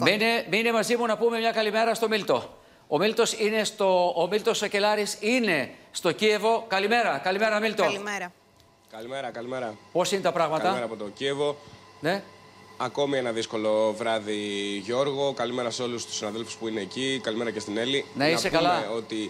Μείνε μαζί μου να πούμε μια καλημέρα στο Μίλτο. Ο Μίλτος Σακελάρης είναι στο Κίεβο. Καλημέρα Μίλτο. Καλημέρα. Πώς είναι τα πράγματα? Καλημέρα από το Κίεβο. Ναι. Ακόμη ένα δύσκολο βράδυ, Γιώργο. Καλημέρα σε όλους τους συναδέλφους που είναι εκεί. Καλημέρα και στην Έλλη. Να είσαι καλά. Ότι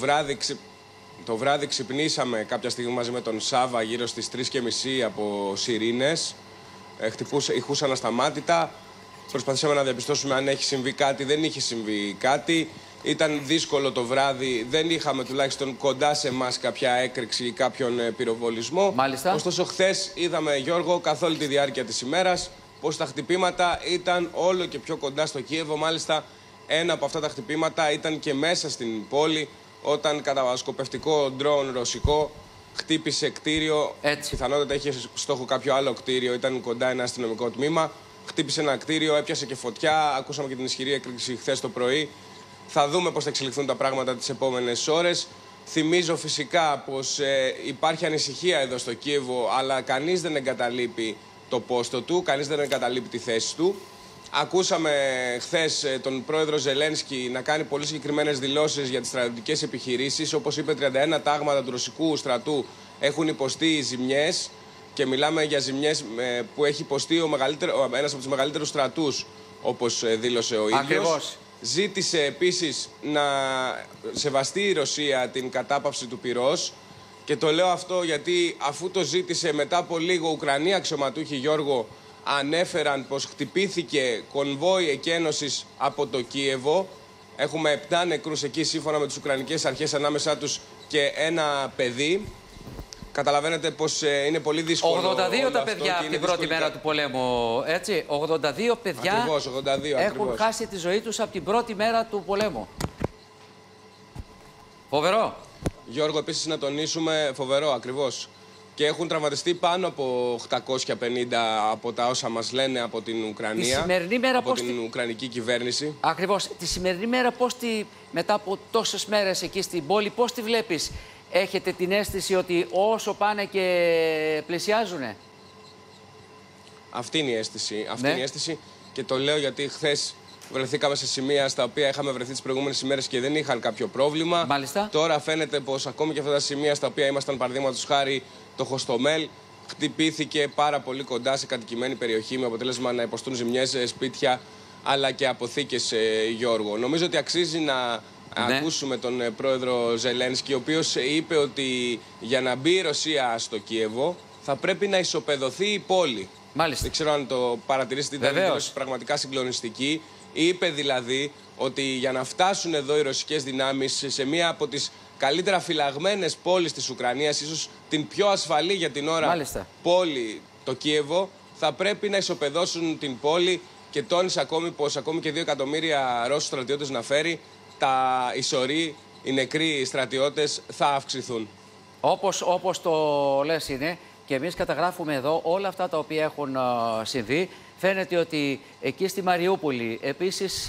το βράδυ ξυπνήσαμε κάποια στιγμή μαζί με τον Σάβα γύρω στις 3:30 από σιρήνες. Ηχούσαν ασταμάτητα. Προσπαθήσαμε να διαπιστώσουμε αν έχει συμβεί κάτι. Δεν είχε συμβεί κάτι. Ήταν δύσκολο το βράδυ. Δεν είχαμε τουλάχιστον κοντά σε εμάς κάποια έκρηξη ή κάποιον πυροβολισμό. Μάλιστα. Ωστόσο, χθες είδαμε, Γιώργο, καθ' όλη τη διάρκεια της ημέρας, πως τα χτυπήματα ήταν όλο και πιο κοντά στο Κίεβο. Μάλιστα, ένα από αυτά τα χτυπήματα ήταν και μέσα στην πόλη, όταν κατασκοπευτικό ντρόουν ρωσικό χτύπησε κτίριο. Έτσι. Πιθανότατα είχε στόχο κάποιο άλλο κτίριο, ήταν κοντά ένα αστυνομικό τμήμα. Χτύπησε ένα κτίριο, έπιασε και φωτιά. Ακούσαμε και την ισχυρή έκρηξη χθες το πρωί. Θα δούμε πώς θα εξελιχθούν τα πράγματα τις επόμενες ώρες. Θυμίζω φυσικά πως υπάρχει ανησυχία εδώ στο Κίεβο, αλλά κανείς δεν εγκαταλείπει το πόστο του, κανείς δεν εγκαταλείπει τη θέση του. Ακούσαμε χθες τον πρόεδρο Ζελένσκι να κάνει πολύ συγκεκριμένες δηλώσεις για τις στρατιωτικές επιχειρήσεις. Όπως είπε, 31 τάγματα του ρωσικού στρατού έχουν υποστεί ζημιές και μιλάμε για ζημιές που έχει υποστεί ένας από τους μεγαλύτερους στρατούς, όπως δήλωσε ο ίδιος. Ακριβώς. Ζήτησε επίσης να σεβαστεί η Ρωσία την κατάπαυση του πυρός, και το λέω αυτό γιατί αφού το ζήτησε, μετά από λίγο Ουκρανοί αξιωματούχοι, Γιώργο, ανέφεραν πως χτυπήθηκε κονβόι εκένωσης από το Κίεβο. Έχουμε 7 νεκρούς εκεί σύμφωνα με τις Ουκρανικές αρχές, ανάμεσά τους και ένα παιδί. Καταλαβαίνετε πως είναι πολύ δύσκολο. 82 τα παιδιά από την πρώτη μέρα του πολέμου, έτσι. 82 παιδιά ακριβώς, 82, έχουν χάσει τη ζωή τους από την πρώτη μέρα του πολέμου. Φοβερό. Γιώργο, επίσης να τονίσουμε, φοβερό ακριβώς. Και έχουν τραυματιστεί πάνω από 850 από τα όσα μας λένε από την Ουκρανία, από την Ουκρανική κυβέρνηση. Ακριβώς. Τη σημερινή μέρα, μετά από τόσες μέρες εκεί στην πόλη, πώς τη βλέπεις? Έχετε την αίσθηση ότι όσο πάνε και πλησιάζουνε? Αυτή είναι η αίσθηση. Αυτή είναι η αίσθηση, και το λέω γιατί χθες βρεθήκαμε σε σημεία στα οποία είχαμε βρεθεί τις προηγούμενες ημέρες και δεν είχαν κάποιο πρόβλημα. Μάλιστα. Τώρα φαίνεται πως ακόμη και αυτά τα σημεία στα οποία ήμασταν, παραδείγματος χάρη το Χοστομέλ, χτυπήθηκε πάρα πολύ κοντά σε κατοικημένη περιοχή, με αποτέλεσμα να υποστούν ζημιές σπίτια αλλά και αποθήκες, Γιώργο. Νομίζω ότι αξίζει να ακούσουμε τον πρόεδρο Ζελένσκι, ο οποίος είπε ότι για να μπει η Ρωσία στο Κίεβο θα πρέπει να ισοπεδωθεί η πόλη. Μάλιστα. Δεν ξέρω αν το παρατηρήσετε, ήταν δήλωση πραγματικά συγκλονιστική. Είπε δηλαδή ότι για να φτάσουν εδώ οι ρωσικές δυνάμεις σε μία από τις καλύτερα φυλαγμένες πόλεις της Ουκρανίας, ίσως την πιο ασφαλή για την ώρα πόλη, το Κίεβο, θα πρέπει να ισοπεδώσουν την πόλη, και τόνισε ακόμη πως ακόμη και 2 εκατομμύρια Ρώσους στρατιώτες να φέρει, οι σωροί, οι νεκροί στρατιώτες θα αυξηθούν. Όπως το λες είναι, και εμείς καταγράφουμε εδώ όλα αυτά τα οποία έχουν συμβεί. Φαίνεται ότι εκεί στη Μαριούπολη, επίσης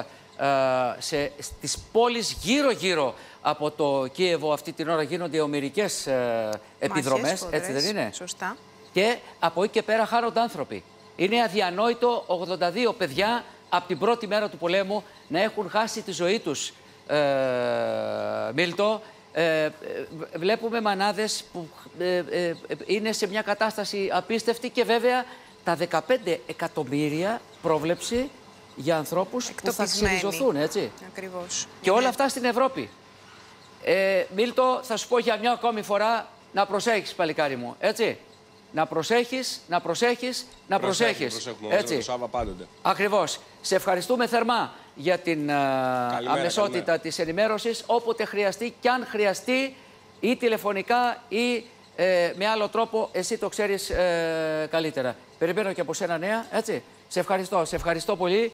στις πόλεις γύρω-γύρω από το Κίεβο αυτή την ώρα γίνονται ομηρικές επιδρομές, έτσι δεν είναι? Σωστά. Και από εκεί και πέρα χάνονται άνθρωποι. Είναι αδιανόητο 82 παιδιά από την πρώτη μέρα του πολέμου να έχουν χάσει τη ζωή τους, Μίλτο. Βλέπουμε μανάδες που είναι σε μια κατάσταση απίστευτη, και βέβαια τα 15 εκατομμύρια πρόβλεψη για ανθρώπους που θα ξεριζωθούν, έτσι. Ακριβώς. Και όλα αυτά στην Ευρώπη. Μίλτο, θα σου πω για μια ακόμη φορά να προσέχεις, παλικάρι μου, έτσι. Να προσέχεις, να προσέχεις, να προσέχεις. Έτσι. Σάβα πάντοτε. Ακριβώς. Σε ευχαριστούμε θερμά για την αμεσότητα της ενημέρωσης. Όποτε χρειαστεί, και αν χρειαστεί, ή τηλεφωνικά ή με άλλο τρόπο, εσύ το ξέρεις καλύτερα. Περιμένω και από σένα νέα, έτσι. Σε ευχαριστώ πολύ.